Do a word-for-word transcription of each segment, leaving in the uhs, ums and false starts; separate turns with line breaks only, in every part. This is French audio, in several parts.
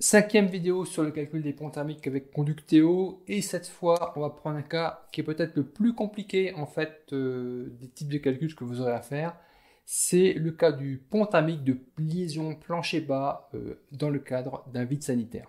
Cinquième vidéo sur le calcul des ponts thermiques avec Conductéo, et cette fois on va prendre un cas qui est peut-être le plus compliqué en fait euh, des types de calculs que vous aurez à faire. C'est le cas du pont thermique de liaison plancher bas euh, dans le cadre d'un vide sanitaire.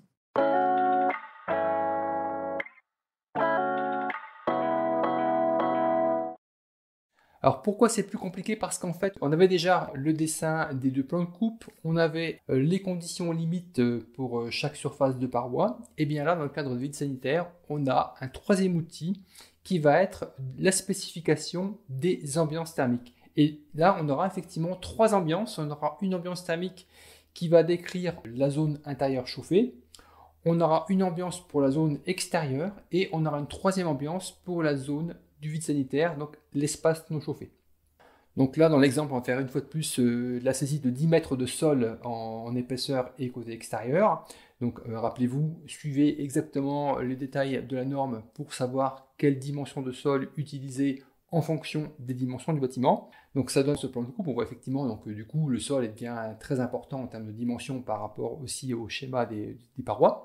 Alors pourquoi c'est plus compliqué? Parce qu'en fait, on avait déjà le dessin des deux plans de coupe, on avait euh, les conditions limites euh, pour euh, chaque surface de paroi, et bien là, dans le cadre de vide sanitaire, on a un troisième outil qui va être la spécification des ambiances thermiques. Et là, on aura effectivement trois ambiances. On aura une ambiance thermique qui va décrire la zone intérieure chauffée, on aura une ambiance pour la zone extérieure, et on aura une troisième ambiance pour la zone du vide sanitaire, donc l'espace non chauffé. Donc là, dans l'exemple, on va faire une fois de plus euh, la saisie de dix mètres de sol en, en épaisseur et côté extérieur. Donc euh, rappelez-vous, suivez exactement les détails de la norme pour savoir quelle dimension de sol utiliser en fonction des dimensions du bâtiment. Donc ça donne ce plan de coupe. On voit effectivement donc euh, du coup le sol devient très important en termes de dimension par rapport aussi au schéma des, des parois.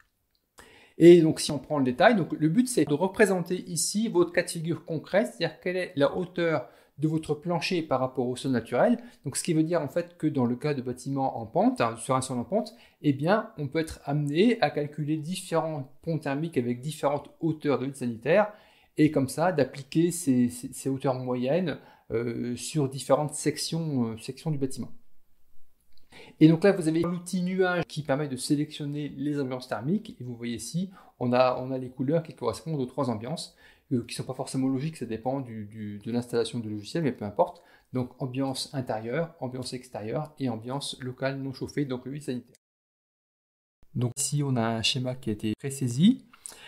Et donc si on prend le détail, donc le but c'est de représenter ici votre cas de figure concret, c'est-à-dire quelle est la hauteur de votre plancher par rapport au sol naturel. Donc ce qui veut dire en fait que dans le cas de bâtiments en pente, hein, sur un sol en pente, eh bien on peut être amené à calculer différents ponts thermiques avec différentes hauteurs de vide sanitaire, et comme ça d'appliquer ces, ces, ces hauteurs moyennes euh, sur différentes sections, euh, sections du bâtiment. Et donc là, vous avez l'outil nuage qui permet de sélectionner les ambiances thermiques. Et vous voyez ici, on a, on a les couleurs qui correspondent aux trois ambiances, euh, qui ne sont pas forcément logiques, ça dépend du, du, de l'installation du logiciel, mais peu importe. Donc ambiance intérieure, ambiance extérieure et ambiance locale non chauffée, donc le vide sanitaire. Donc ici, on a un schéma qui a été pré-saisi,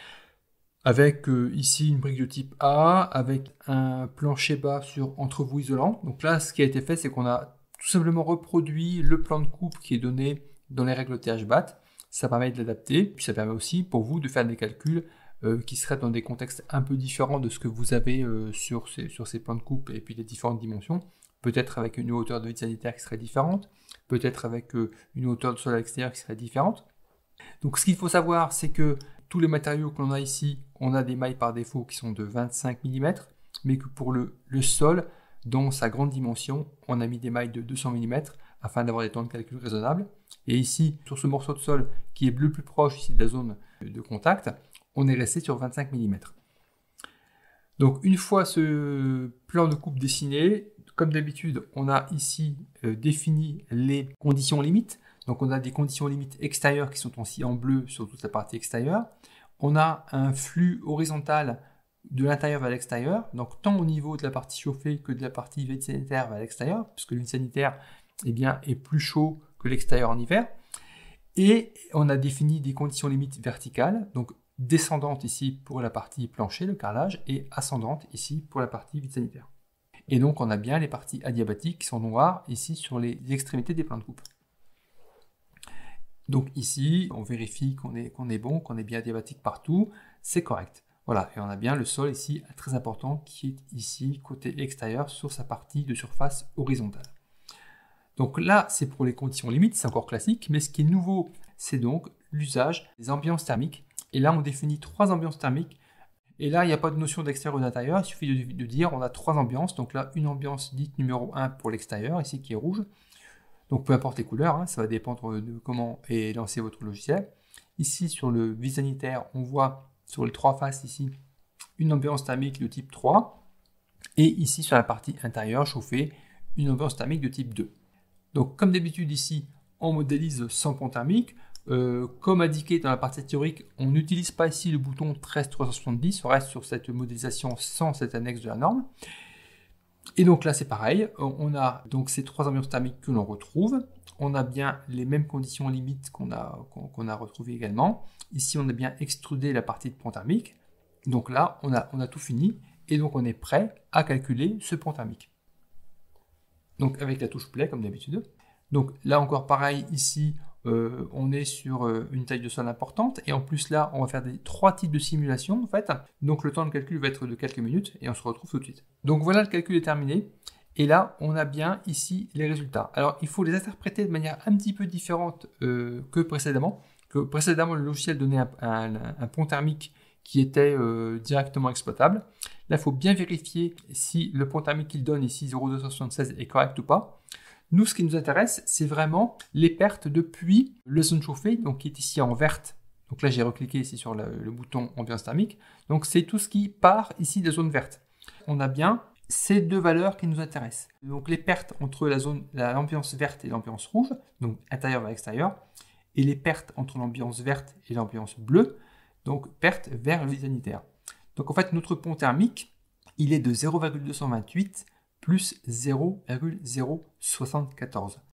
avec euh, ici une brique de type A, avec un plancher bas sur entrevous isolant. Donc là, ce qui a été fait, c'est qu'on a tout simplement reproduit le plan de coupe qui est donné dans les règles T H B A T. Ça permet de l'adapter, puis ça permet aussi pour vous de faire des calculs euh, qui seraient dans des contextes un peu différents de ce que vous avez euh, sur, ces, sur ces plans de coupe et puis les différentes dimensions. Peut-être avec une hauteur de vide sanitaire qui serait différente, peut-être avec euh, une hauteur de sol à l'extérieur qui serait différente. Donc ce qu'il faut savoir, c'est que tous les matériaux que l'on a ici, on a des mailles par défaut qui sont de vingt-cinq millimètres, mais que pour le, le sol, dans sa grande dimension, on a mis des mailles de deux cents millimètres afin d'avoir des temps de calcul raisonnables. Et ici, sur ce morceau de sol qui est le plus proche ici de la zone de contact, on est resté sur vingt-cinq millimètres. Donc une fois ce plan de coupe dessiné, comme d'habitude, on a ici euh, défini les conditions limites. Donc on a des conditions limites extérieures qui sont aussi en bleu sur toute la partie extérieure. On a un flux horizontal de l'intérieur vers l'extérieur, donc tant au niveau de la partie chauffée que de la partie vide sanitaire vers l'extérieur, puisque le vide sanitaire eh bien, est plus chaud que l'extérieur en hiver. Et on a défini des conditions limites verticales, donc descendantes ici pour la partie plancher, le carrelage, et ascendantes ici pour la partie vide sanitaire. Et donc on a bien les parties adiabatiques qui sont noires ici sur les extrémités des plans de coupe. Donc ici, on vérifie qu'on est, qu'on est bon, qu'on est bien adiabatique partout, c'est correct. Voilà, et on a bien le sol ici, très important, qui est ici, côté extérieur, sur sa partie de surface horizontale. Donc là, c'est pour les conditions limites, c'est encore classique, mais ce qui est nouveau, c'est donc l'usage des ambiances thermiques. Et là, on définit trois ambiances thermiques. Et là, il n'y a pas de notion d'extérieur ou d'intérieur, il suffit de, de dire, on a trois ambiances. Donc là, une ambiance dite numéro un pour l'extérieur, ici qui est rouge. Donc peu importe les couleurs, hein, ça va dépendre de comment est lancé votre logiciel. Ici, sur le vide sanitaire, on voit sur les trois faces ici, une ambiance thermique de type trois, et ici sur la partie intérieure chauffée, une ambiance thermique de type deux. Donc comme d'habitude ici, on modélise sans pont thermique. Euh, comme indiqué dans la partie théorique, on n'utilise pas ici le bouton treize trois cent soixante-dix, on reste sur cette modélisation sans cette annexe de la norme. Et donc là c'est pareil, on a donc ces trois ambiances thermiques que l'on retrouve, on a bien les mêmes conditions limites qu'on a, qu'on a retrouvées également. Ici on a bien extrudé la partie de pont thermique, donc là on a, on a tout fini, et donc on est prêt à calculer ce pont thermique. Donc avec la touche play comme d'habitude. Donc là encore pareil, ici euh, on est sur euh, une taille de sol importante, et en plus là on va faire des trois types de simulations en fait. Donc le temps de calcul va être de quelques minutes, et on se retrouve tout de suite. Donc voilà, le calcul est terminé. Et là, on a bien ici les résultats. Alors, il faut les interpréter de manière un petit peu différente euh, que précédemment. Que précédemment, le logiciel donnait un, un, un pont thermique qui était euh, directement exploitable. Là, il faut bien vérifier si le pont thermique qu'il donne ici, zéro virgule deux cent soixante-seize, est correct ou pas. Nous, ce qui nous intéresse, c'est vraiment les pertes depuis la zone chauffée, donc qui est ici en verte. Donc là, j'ai recliqué ici sur le, le bouton ambiance thermique. Donc, c'est tout ce qui part ici de la zone verte. On a bien ces deux valeurs qui nous intéressent. Donc, les pertes entre la zone, l'ambiance verte et l'ambiance rouge, donc intérieur vers extérieur, et les pertes entre l'ambiance verte et l'ambiance bleue, donc pertes vers le vide sanitaire. Donc, en fait, notre pont thermique, il est de zéro virgule deux cent vingt-huit plus zéro virgule zéro soixante-quatorze.